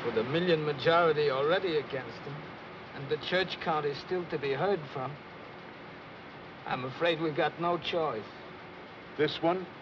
With a million majority already against him, and the church count is still to be heard from, I'm afraid we've got no choice. This one